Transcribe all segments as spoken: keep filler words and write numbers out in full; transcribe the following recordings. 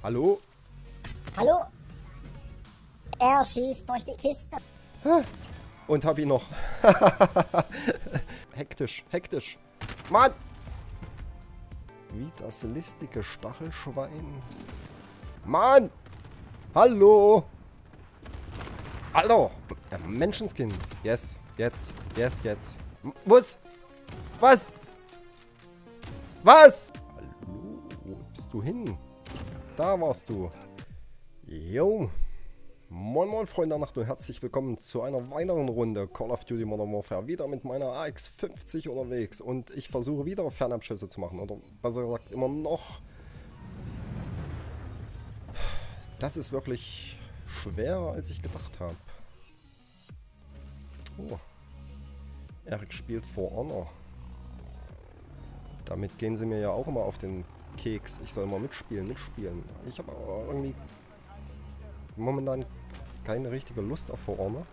Hallo? Hallo? Er schießt durch die Kiste. Und hab ihn noch. Hektisch, hektisch. Mann! Wie das listige Stachelschwein. Mann! Hallo! Alter! Menschenskin. Yes, jetzt, yes, jetzt. Was? Was? Was? Hallo? Wo bist du hin? Da warst du. Jo. Moin moin Freunde der Nacht und herzlich willkommen zu einer weiteren Runde Call of Duty Modern Warfare. Wieder mit meiner A X fünfzig unterwegs und ich versuche wieder Fernabschüsse zu machen. Oder besser gesagt immer noch. Das ist wirklich schwerer als ich gedacht habe. Oh. Eric spielt For Honor. Damit gehen sie mir ja auch immer auf den Keks. Ich soll mal mitspielen, mitspielen. Ich habe aber irgendwie momentan keine richtige Lust auf For Honor.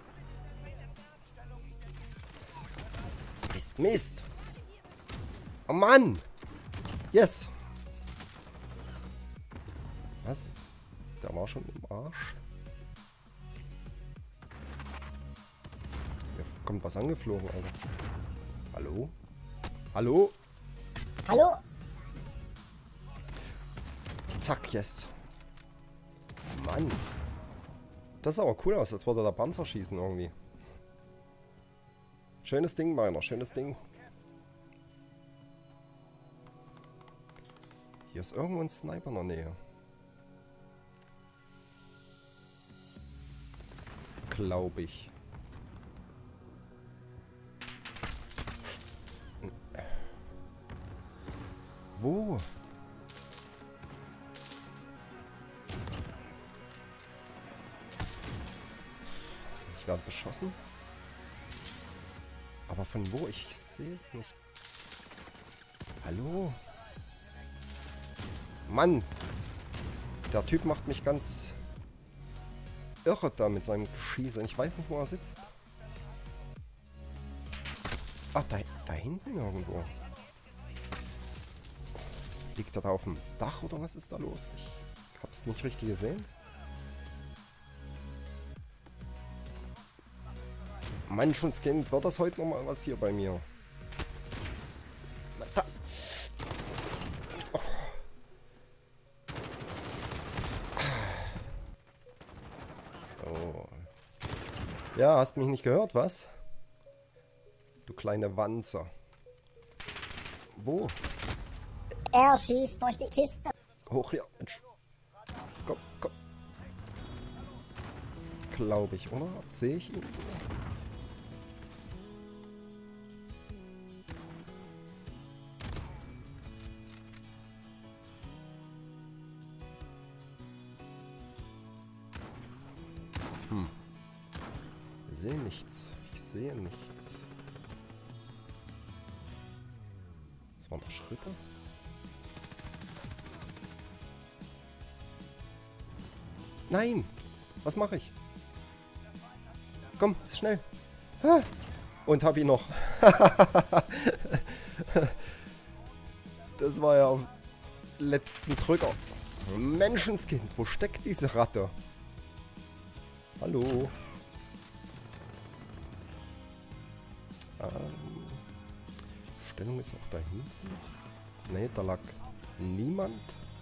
Mist, Mist! Oh Mann! Yes! Was? Der war schon im Arsch. Hier kommt was angeflogen, Alter. Hallo? Hallo? Hallo? Zack, yes. Mann. Das sah aber cool aus, als würde der Panzer schießen irgendwie. Schönes Ding, meiner, schönes Ding. Hier ist irgendwo ein Sniper in der Nähe. Glaube ich. Wo? Ich werde beschossen. Aber von wo? Ich sehe es nicht. Hallo? Mann! Der Typ macht mich ganz irre da mit seinem Schießen. Ich weiß nicht, wo er sitzt. Ach, da, da hinten irgendwo. Liegt er da auf dem Dach oder was ist da los? Ich hab's nicht richtig gesehen. Menschenskind, wird das heute nochmal was hier bei mir? Oh. So. Ja, hast mich nicht gehört, was? Du kleine Wanzer. Wo? Er schießt durch die Kiste. Hoch hier, Mensch. Komm, komm. Glaube ich, oder? Sehe ich ihn? Hm. Ich sehe nichts. Ich sehe nichts. Das waren doch Schritte. Nein! Was mache ich? Komm, schnell. Und hab ihn noch. Das war ja auf letzten Drücker. Menschenskind, wo steckt diese Ratte? Hallo. Ähm, Stellung ist auch da hinten. Ne, da lag niemand.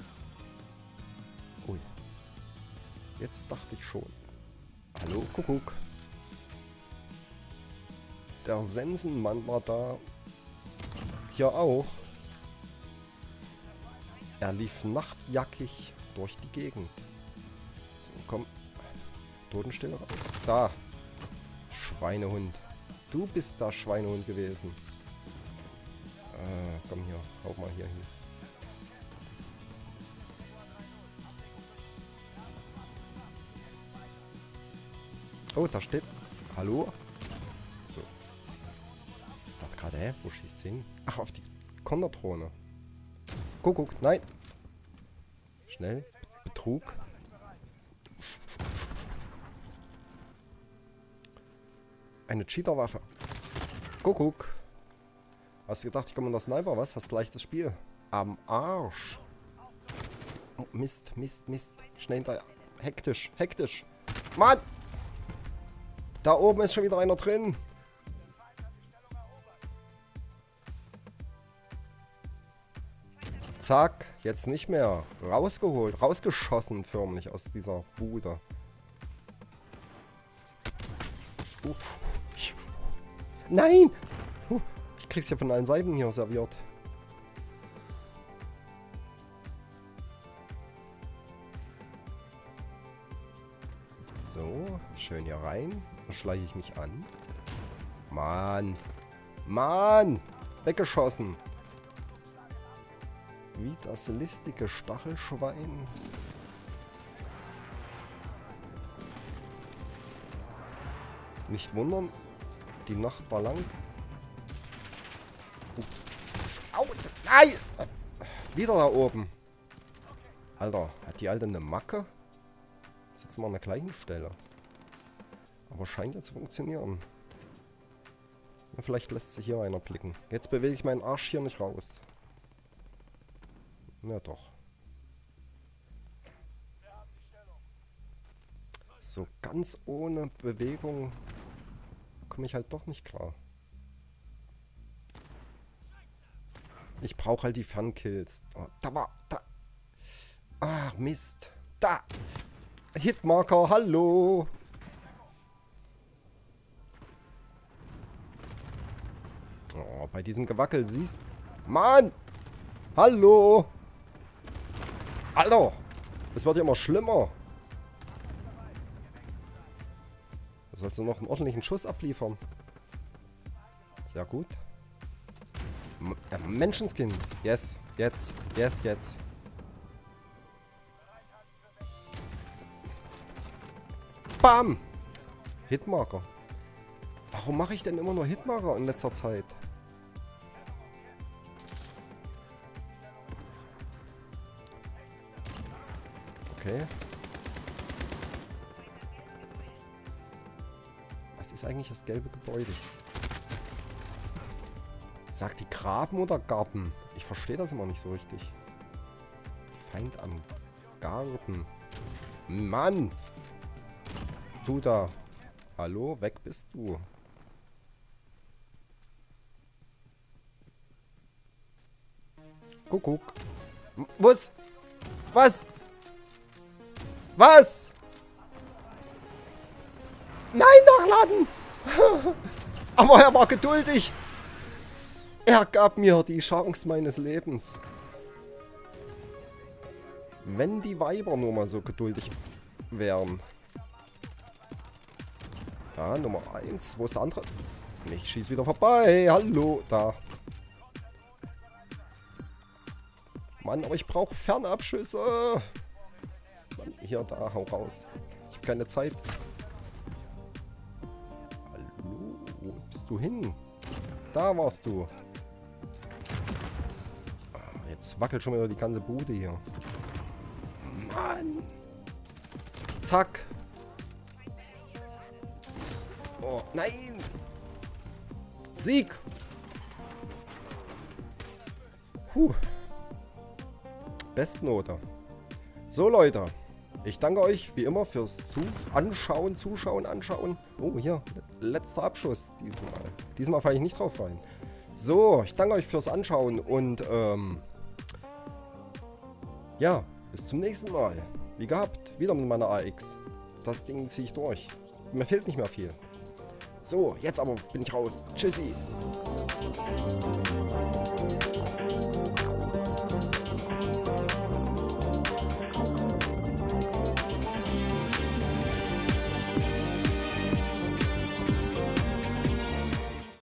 Ui. Jetzt dachte ich schon. Hallo, Kuckuck. Der Sensenmann war da. Hier auch. Er lief nachtjackig durch die Gegend. So, komm. Totenstille raus. Da. Schweinehund. Du bist der Schweinehund gewesen. Ah, komm hier. Hau mal hier hin. Oh, da steht. Hallo? So. Ich dachte gerade, hä? Wo schießt sie hin? Ach, auf die Konderdrohne. Guck, guck, nein. Schnell. Betrug. Eine Cheaterwaffe. Guck, guck. Hast du gedacht, ich komme in der Sniper? Was? Hast gleich das Spiel am Arsch. Oh. Mist, Mist, Mist. Schnell hinterher. Hektisch, hektisch. Mann! Da oben ist schon wieder einer drin. Zack, jetzt nicht mehr. Rausgeholt, rausgeschossen förmlich aus dieser Bude. Uh. Nein! Uh. Ich krieg's ja von allen Seiten hier serviert. So, schön hier rein. Dann schleiche ich mich an. Mann! Mann! Weggeschossen! Wie das listige Stachelschwein. Nicht wundern, die Nacht war lang. Uh. Au, nein! Wieder da oben. Alter, hat die Alte eine Macke? Sitzen wir an der gleichen Stelle. Aber scheint ja zu funktionieren. Ja, vielleicht lässt sich hier einer blicken. Jetzt bewege ich meinen Arsch hier nicht raus. Na doch. So ganz ohne Bewegung komme ich halt doch nicht klar. Ich brauche halt die Fun-Kills. Oh, da war... Da. Ah, Mist. Da. Hitmarker, hallo. Oh, bei diesem Gewackel siehst... Mann! Hallo! Alter! Es wird ja immer schlimmer. Da sollst du noch einen ordentlichen Schuss abliefern. Sehr gut. M äh, Menschenskin. Yes, jetzt, yes, jetzt. Bam! Hitmarker. Warum mache ich denn immer nur Hitmarker in letzter Zeit? Okay. Was ist eigentlich das gelbe Gebäude? Sagt die Graben oder Garten? Ich verstehe das immer nicht so richtig. Feind am Garten. Mann! Du da. Hallo? Weg bist du. Kuckuck. Was? Was? Was? Nein, nachladen! Aber er war geduldig. Er gab mir die Chance meines Lebens. Wenn die Weiber nur mal so geduldig wären. Da, Nummer eins. Wo ist der andere? Ich schieße wieder vorbei. Hallo, da. Mann, aber ich brauche Fernabschüsse. Mann, hier, da, hau raus. Ich habe keine Zeit. Hallo, wo bist du hin? Da warst du. Jetzt wackelt schon wieder die ganze Bude hier. Mann. Zack. Oh, nein. Sieg. Puh. Bestnote. So, Leute. Ich danke euch wie immer fürs Zu Anschauen, Zuschauen, Anschauen. Oh, hier. Letzter Abschuss diesmal. Diesmal falle ich nicht drauf rein. So, ich danke euch fürs Anschauen und ähm, ja, bis zum nächsten Mal. Wie gehabt, wieder mit meiner A X. Das Ding ziehe ich durch. Mir fehlt nicht mehr viel. So, jetzt aber bin ich raus. Tschüssi.